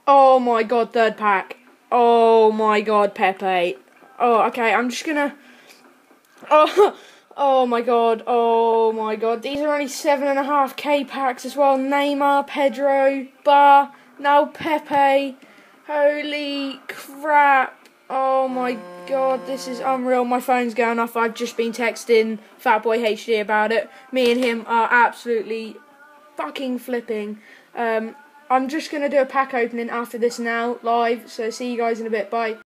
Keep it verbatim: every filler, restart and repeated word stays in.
Oh my god, third pack. Oh my god, Pepe. Oh, okay, I'm just gonna... Oh, oh my god, oh my god. These are only seven and a half K packs as well. Neymar, Pedro, Bar, now Pepe. Holy crap. Oh my god, this is unreal. My phone's going off. I've just been texting Fatboy H D about it. Me and him are absolutely fucking flipping. Um, I'm just going to do a pack opening after this now, live. So see you guys in a bit. Bye.